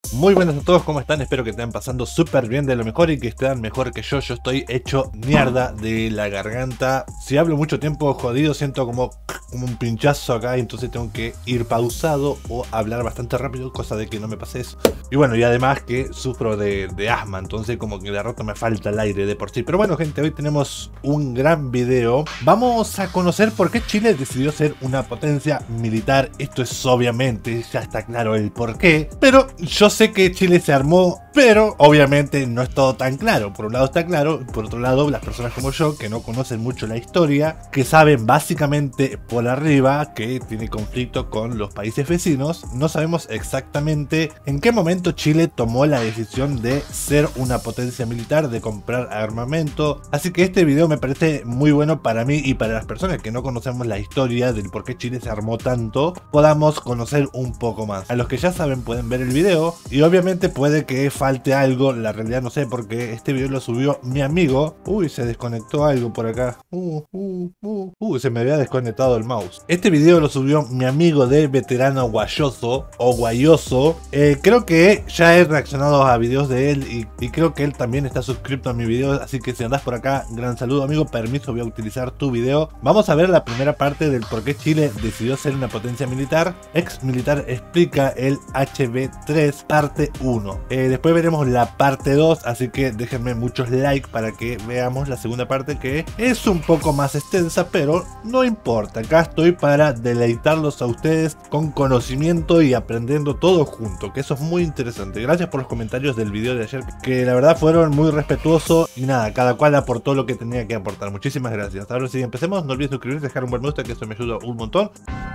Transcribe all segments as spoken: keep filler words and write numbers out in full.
Muy buenas a todos, ¿cómo están? Espero que estén pasando súper bien, de lo mejor, y que estén mejor que yo. Yo estoy hecho mierda de la garganta. Si hablo mucho tiempo jodido, siento como, como un pinchazo acá, entonces tengo que ir pausado o hablar bastante rápido, cosa de que no me pase eso. Y bueno, y además que sufro de, de asma, entonces como que de rato me falta el aire de por sí. Pero bueno, gente, hoy tenemos un gran video. Vamos a conocer por qué Chile decidió ser una potencia militar. Esto es obviamente, ya está claro el por qué, pero yo sé que Chile se armó, pero obviamente no es todo tan claro. Por un lado está claro, por otro lado las personas como yo, que no conocen mucho la historia, que saben básicamente por arriba que tiene conflicto con los países vecinos, no sabemos exactamente en qué momento Chile tomó la decisión de ser una potencia militar, de comprar armamento. Así que este video me parece muy bueno para mí y para las personas que no conocemos la historia del por qué Chile se armó tanto, podamos conocer un poco más. A los que ya saben pueden ver el video, y obviamente puede que falte algo, la realidad no sé, porque este video lo subió mi amigo. Uy, se desconectó algo por acá. Uh, uh, uh, uh, se me había desconectado el mouse. Este video lo subió mi amigo de Veterano Guayoso o Guayoso. Eh, creo que ya he reaccionado a videos de él y, y creo que él también está suscrito a mi video, así que si andás por acá, gran saludo amigo, permiso, voy a utilizar tu video. Vamos a ver la primera parte del por qué Chile decidió ser una potencia militar. Ex militar explica el H B tres parte uno. Eh, después veremos la parte dos, así que déjenme muchos likes para que veamos la segunda parte, que es un poco más extensa, pero no importa. Acá estoy para deleitarlos a ustedes con conocimiento y aprendiendo todo junto, que eso es muy interesante. Gracias por los comentarios del video de ayer, que la verdad fueron muy respetuosos, y nada, cada cual aportó lo que tenía que aportar. Muchísimas gracias. Ahora sí, empecemos. No olvides suscribirte, dejar un buen me gusta, que eso me ayuda un montón.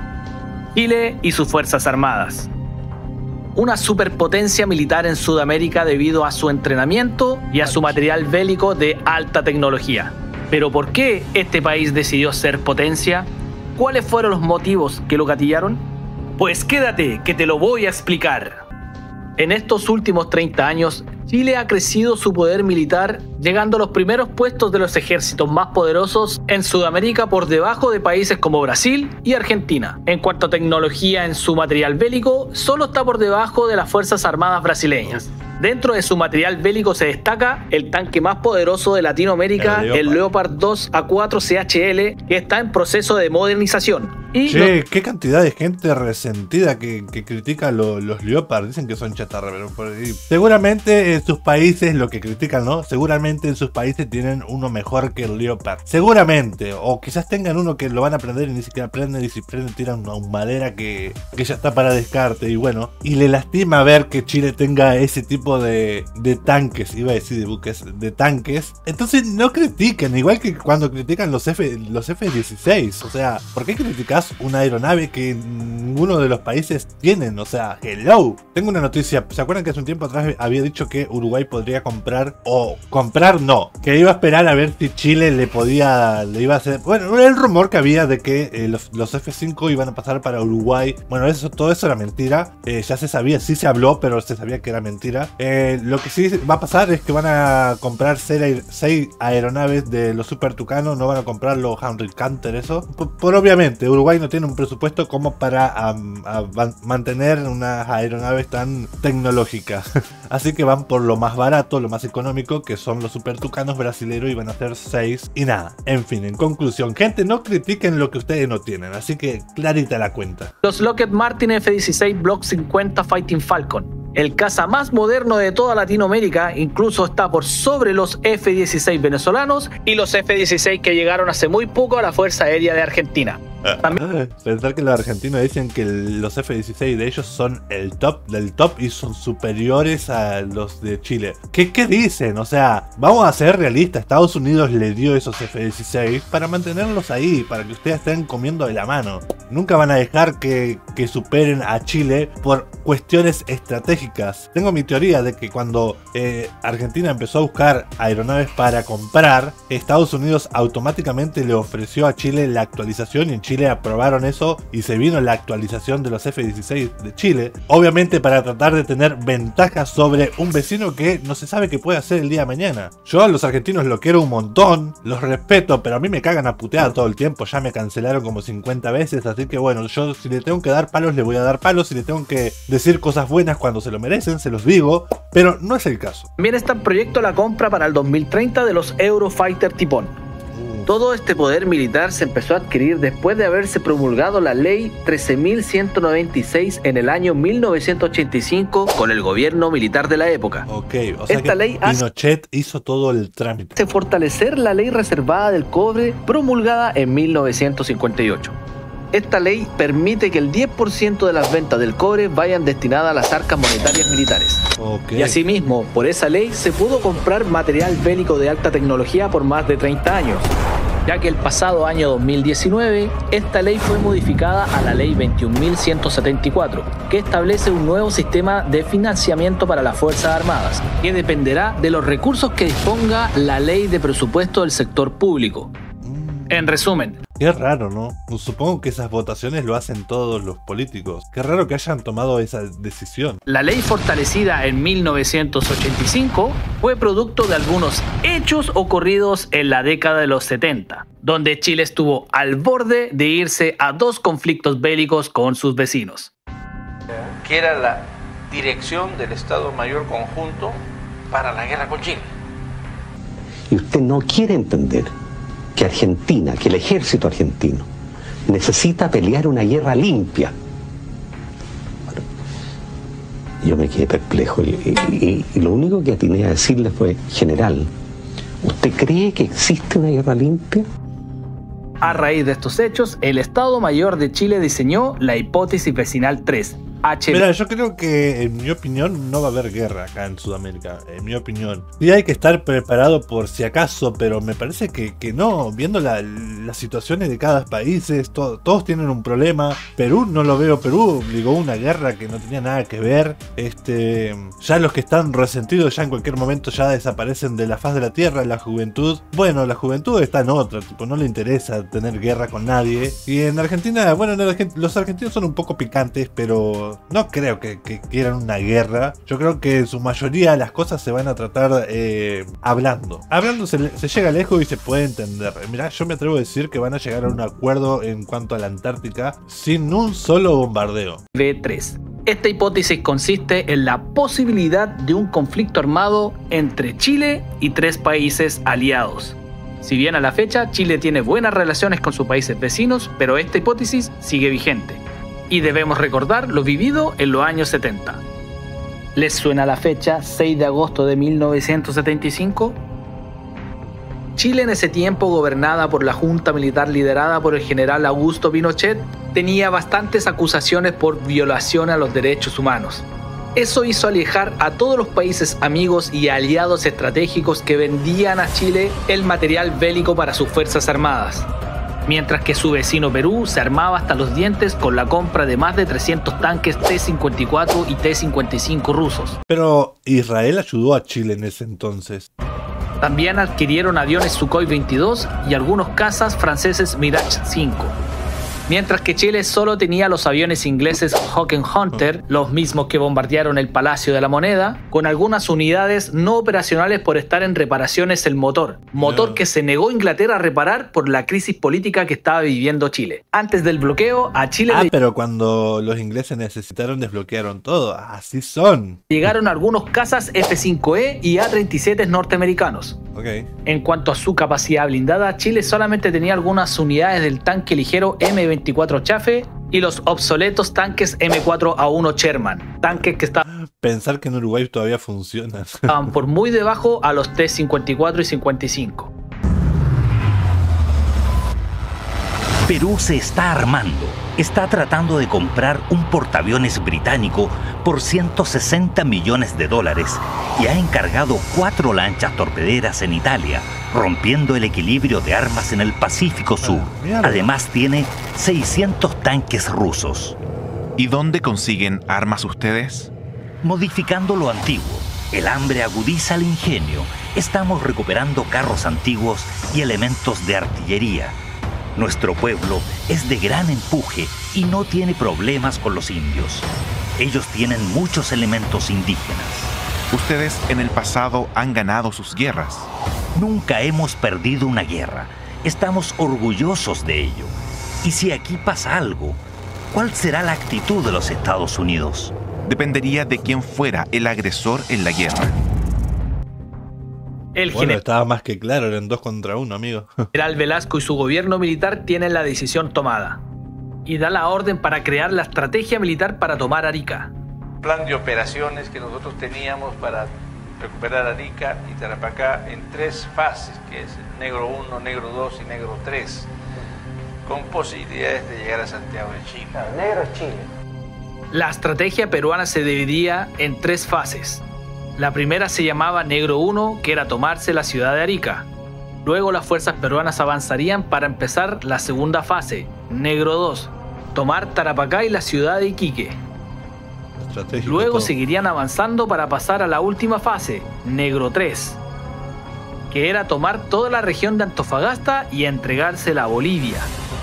Chile y sus Fuerzas Armadas. Una superpotencia militar en Sudamérica debido a su entrenamiento y a su material bélico de alta tecnología. ¿Pero por qué este país decidió ser potencia? ¿Cuáles fueron los motivos que lo gatillaron? Pues quédate, que te lo voy a explicar. En estos últimos treinta años, Chile ha crecido su poder militar, llegando a los primeros puestos de los ejércitos más poderosos en Sudamérica, por debajo de países como Brasil y Argentina. En cuanto a tecnología en su material bélico, solo está por debajo de las Fuerzas Armadas brasileñas. Dentro de su material bélico se destaca el tanque más poderoso de Latinoamérica, el Leopard, el Leopard dos A cuatro C H L, que está en proceso de modernización. Y che, los... qué cantidad de gente resentida que, que critica lo, los Leopard. Dicen que son chatarra, pero por ahí. Seguramente en sus países, lo que critican, ¿no? Seguramente en sus países tienen uno mejor que el Leopard. Seguramente. O quizás tengan uno que lo van a aprender y ni siquiera aprenden, y si prenden tiran una madera que, que ya está para descarte. Y bueno, y le lastima ver que Chile tenga ese tipo de, de tanques. Iba a decir de buques, de tanques. Entonces no critiquen, igual que cuando critican los F, los F dieciséis. O sea, ¿por qué criticas una aeronave que ninguno de los países tienen? O sea, hello. Tengo una noticia. ¿Se acuerdan que hace un tiempo atrás había dicho que Uruguay podría comprar, o comprar no, que iba a esperar a ver si Chile le podía, le iba a hacer, bueno, el rumor que había de que eh, los, los F cinco iban a pasar para Uruguay? Bueno, eso, todo eso era mentira. Eh, ya se sabía, sí se habló, pero se sabía que era mentira. Eh, lo que sí va a pasar es que van a comprar seis aeronaves de los Super Tucano, no van a comprar los Henry Canter, eso. Por, por obviamente, Uruguay no tiene un presupuesto como para um, a mantener unas aeronaves tan tecnológicas. Así que van por lo más barato, lo más económico, que son los Super Tucanos brasileros, y van a hacer seis. Y nada, en fin, en conclusión, gente, no critiquen lo que ustedes no tienen, así que clarita la cuenta. Los Lockheed Martin F dieciséis Block cincuenta Fighting Falcon, el caza más moderno de toda Latinoamérica, incluso está por sobre los F dieciséis venezolanos y los F dieciséis que llegaron hace muy poco a la Fuerza Aérea de Argentina. También... Pensar que los argentinos dicen que los F dieciséis de ellos son el top del top y son superiores a los de Chile. ¿Qué, qué dicen? O sea, vamos a ser realistas. Estados Unidos le dio esos F dieciséis para mantenerlos ahí, para que ustedes estén comiendo de la mano. Nunca van a dejar que, que superen a Chile por cuestiones estratégicas. Tengo mi teoría de que cuando eh, Argentina empezó a buscar aeronaves para comprar, Estados Unidos automáticamente le ofreció a Chile la actualización, y en Chile Chile aprobaron eso y se vino la actualización de los F dieciséis de Chile, obviamente para tratar de tener ventajas sobre un vecino que no se sabe qué puede hacer el día de mañana. Yo a los argentinos los quiero un montón, los respeto, pero a mí me cagan a putear todo el tiempo, ya me cancelaron como cincuenta veces, así que bueno, yo si le tengo que dar palos le voy a dar palos, si le tengo que decir cosas buenas cuando se lo merecen, se los digo, pero no es el caso. También está en proyecto la compra para el dos mil treinta de los Eurofighter Typhoon. Todo este poder militar se empezó a adquirir después de haberse promulgado la ley trece mil ciento noventa y seis en el año mil novecientos ochenta y cinco con el gobierno militar de la época. Ok, o sea Esta que ley Pinochet hizo todo el trámite. hace fortalecer la ley reservada del cobre promulgada en mil novecientos cincuenta y ocho. Esta ley permite que el diez por ciento de las ventas del cobre vayan destinadas a las arcas monetarias militares. Okay. Y asimismo, por esa ley se pudo comprar material bélico de alta tecnología por más de treinta años, ya que el pasado año dos mil diecinueve, esta ley fue modificada a la ley veintiún mil ciento setenta y cuatro, que establece un nuevo sistema de financiamiento para las Fuerzas Armadas, que dependerá de los recursos que disponga la ley de presupuesto del sector público. En resumen, Qué raro, ¿no? Supongo que esas votaciones lo hacen todos los políticos. Qué raro que hayan tomado esa decisión. la ley fortalecida en mil novecientos ochenta y cinco fue producto de algunos hechos ocurridos en la década de los setenta, donde Chile estuvo al borde de irse a dos conflictos bélicos con sus vecinos. Que era la dirección del Estado Mayor Conjunto para la guerra con Chile. Y usted no quiere entender que Argentina, que el ejército argentino necesita pelear una guerra limpia. Bueno, yo me quedé perplejo y, y, y lo único que atiné a decirle fue: general, ¿usted cree que existe una guerra limpia? A raíz de estos hechos, el Estado Mayor de Chile diseñó la hipótesis vecinal tres, H B. Mira, yo creo que en mi opinión no va a haber guerra acá en Sudamérica, en mi opinión. Sí hay que estar preparado por si acaso, pero me parece que, que no, viendo la, las situaciones de cada país, to, todos tienen un problema. Perú, no lo veo, Perú obligó una guerra que no tenía nada que ver. Este, ya los que están resentidos ya en cualquier momento ya desaparecen de la faz de la tierra. La juventud, bueno, la juventud está en otra, tipo, no le interesa tener guerra con nadie. Y en Argentina, bueno, en Argent- los argentinos son un poco picantes, pero no creo que, que quieran una guerra. Yo creo que en su mayoría las cosas se van a tratar eh, hablando. Hablando se, se llega lejos y se puede entender. Mirá, yo me atrevo a decir que van a llegar a un acuerdo en cuanto a la Antártica sin un solo bombardeo. B tres. Esta hipótesis consiste en la posibilidad de un conflicto armado entre Chile y tres países aliados. Si bien a la fecha Chile tiene buenas relaciones con sus países vecinos, pero esta hipótesis sigue vigente. Y debemos recordar lo vivido en los años setenta. ¿Les suena la fecha seis de agosto de mil novecientos setenta y cinco? Chile, en ese tiempo gobernada por la junta militar liderada por el general Augusto Pinochet, tenía bastantes acusaciones por violación a los derechos humanos. Eso hizo alejar a todos los países amigos y aliados estratégicos que vendían a Chile el material bélico para sus fuerzas armadas, mientras que su vecino Perú se armaba hasta los dientes con la compra de más de trescientos tanques T cincuenta y cuatro y T cincuenta y cinco rusos. Pero Israel ayudó a Chile en ese entonces. También adquirieron aviones Sukhoi veintidós y algunos cazas franceses Mirage cinco. Mientras que Chile solo tenía los aviones ingleses Hawk and Hunter, los mismos que bombardearon el Palacio de la Moneda, con algunas unidades no operacionales por estar en reparaciones el motor. Motor No. que se negó Inglaterra a reparar por la crisis política que estaba viviendo Chile. Antes del bloqueo, a Chile Ah, le pero cuando los ingleses necesitaron desbloquearon todo. Así son. llegaron algunos cazas F cinco E y A treinta y siete norteamericanos. Ok. En cuanto a su capacidad blindada, Chile solamente tenía algunas unidades del tanque ligero M veinticuatro Chafe y los obsoletos tanques M cuatro A uno Sherman, tanques que Pensar que en Uruguay todavía funciona. estaban por muy debajo a los T cincuenta y cuatro y cincuenta y cinco. Perú se está armando. Está tratando de comprar un portaaviones británico por ciento sesenta millones de dólares y ha encargado cuatro lanchas torpederas en Italia, rompiendo el equilibrio de armas en el Pacífico Sur. mierda. Además tiene seiscientos tanques rusos. ¿Y dónde consiguen armas ustedes? Modificando lo antiguo, el hambre agudiza el ingenio. Estamos recuperando carros antiguos y elementos de artillería. Nuestro pueblo es de gran empuje y no tiene problemas con los indios. Ellos tienen muchos elementos indígenas. Ustedes en el pasado han ganado sus guerras. Nunca hemos perdido una guerra. Estamos orgullosos de ello. Y si aquí pasa algo, ¿cuál será la actitud de los Estados Unidos? Dependería de quién fuera el agresor en la guerra. El Bueno, general estaba más que claro, eran dos contra uno, amigo. Velasco y su gobierno militar tienen la decisión tomada y da la orden para crear la estrategia militar para tomar Arica. Plan de operaciones que nosotros teníamos para recuperar Arica y Tarapacá en tres fases, que es Negro uno, Negro dos y Negro tres, con posibilidades de llegar a Santiago de Chile. Claro, Negro es Chile. La estrategia peruana se dividía en tres fases. La primera se llamaba Negro uno, que era tomarse la ciudad de Arica. Luego las fuerzas peruanas avanzarían para empezar la segunda fase, Negro dos, tomar Tarapacá y la ciudad de Iquique. Estratégico Luego todo. seguirían avanzando para pasar a la última fase, Negro tres, que era tomar toda la región de Antofagasta y entregársela a Bolivia.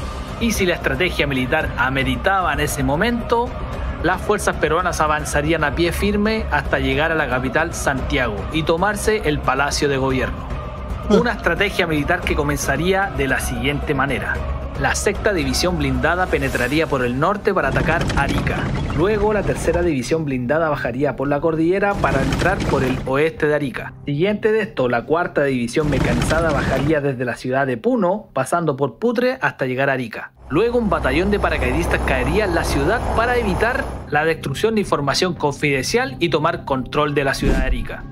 Y si la estrategia militar ameritaba en ese momento, las fuerzas peruanas avanzarían a pie firme hasta llegar a la capital Santiago y tomarse el Palacio de Gobierno. Una estrategia militar que comenzaría de la siguiente manera. La sexta división blindada penetraría por el norte para atacar Arica. Luego la tercera división blindada bajaría por la cordillera para entrar por el oeste de Arica. Siguiente de esto, la cuarta división mecanizada bajaría desde la ciudad de Puno, pasando por Putre hasta llegar a Arica. Luego un batallón de paracaidistas caería en la ciudad para evitar la destrucción de información confidencial y tomar control de la ciudad de Arica.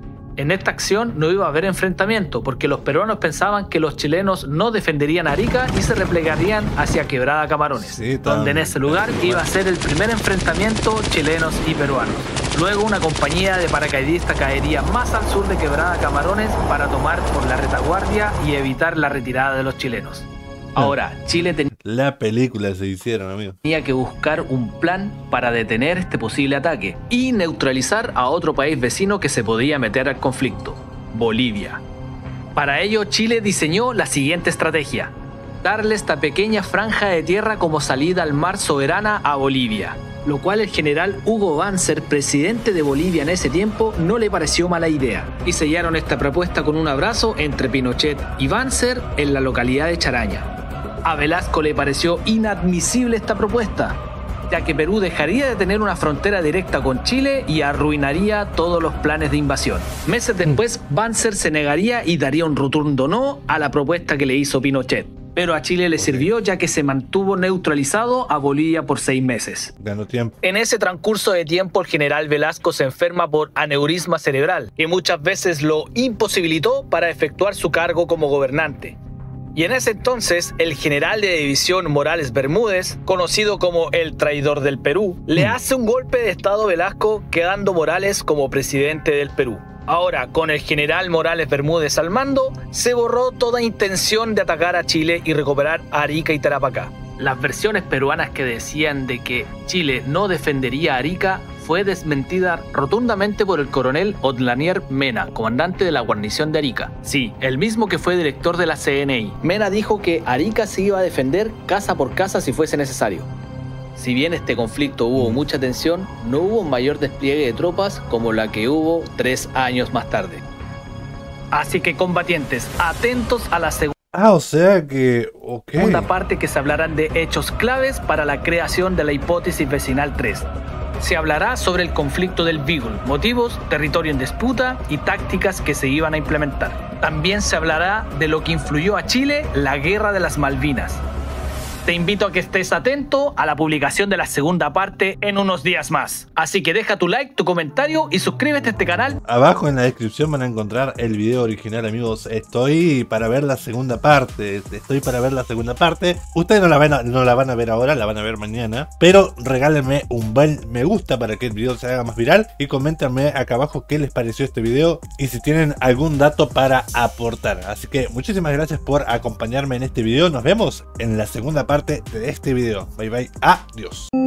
En esta acción no iba a haber enfrentamiento porque los peruanos pensaban que los chilenos no defenderían Arica y se replegarían hacia Quebrada Camarones, Sí, tan- donde en ese lugar iba a ser el primer enfrentamiento chilenos y peruanos. Luego una compañía de paracaidistas caería más al sur de Quebrada Camarones para tomar por la retaguardia y evitar la retirada de los chilenos. Ahora, Chile tenía La película se hicieron, amigo. tenía que buscar un plan para detener este posible ataque y neutralizar a otro país vecino que se podía meter al conflicto, Bolivia. Para ello, Chile diseñó la siguiente estrategia: darle esta pequeña franja de tierra como salida al mar soberana a Bolivia, lo cual el general Hugo Banzer, presidente de Bolivia en ese tiempo, no le pareció mala idea, y sellaron esta propuesta con un abrazo entre Pinochet y Banzer en la localidad de Charaña. A Velasco le pareció inadmisible esta propuesta, ya que Perú dejaría de tener una frontera directa con Chile y arruinaría todos los planes de invasión. Meses después, Banzer se negaría y daría un rotundo no a la propuesta que le hizo Pinochet. Pero a Chile le sirvió ya que se mantuvo neutralizado a Bolivia por seis meses. Ganó tiempo. En ese transcurso de tiempo, el general Velasco se enferma por aneurisma cerebral, que muchas veces lo imposibilitó para efectuar su cargo como gobernante. Y en ese entonces, el general de división Morales Bermúdez, conocido como el traidor del Perú, le hace un golpe de estado a Velasco, quedando Morales como presidente del Perú. Ahora, con el general Morales Bermúdez al mando, se borró toda intención de atacar a Chile y recuperar Arica y Tarapacá. Las versiones peruanas que decían de que Chile no defendería Arica fue desmentida rotundamente por el coronel Odlanier Mena, comandante de la guarnición de Arica. Sí, el mismo que fue director de la C N I. Mena dijo que Arica se iba a defender casa por casa si fuese necesario. Si bien este conflicto hubo mucha tensión, no hubo un mayor despliegue de tropas como la que hubo tres años más tarde. Así que, combatientes, atentos a la segunda Ah, o sea que... Ok. segunda parte, que se hablarán de hechos claves para la creación de la hipótesis vecinal tres. Se hablará sobre el conflicto del Beagle, motivos, territorio en disputa y tácticas que se iban a implementar. También se hablará de lo que influyó a Chile la Guerra de las Malvinas. Te invito a que estés atento a la publicación de la segunda parte en unos días más. Así que deja tu like, tu comentario y suscríbete a este canal. Abajo en la descripción van a encontrar el video original, amigos. Estoy para ver la segunda parte. Estoy para ver la segunda parte. Ustedes no la van a, no la van a ver ahora, la van a ver mañana. Pero regálenme un buen me gusta para que el video se haga más viral. Y coméntenme acá abajo qué les pareció este video y si tienen algún dato para aportar. Así que muchísimas gracias por acompañarme en este video. Nos vemos en la segunda parte de este video. Bye bye. Adiós.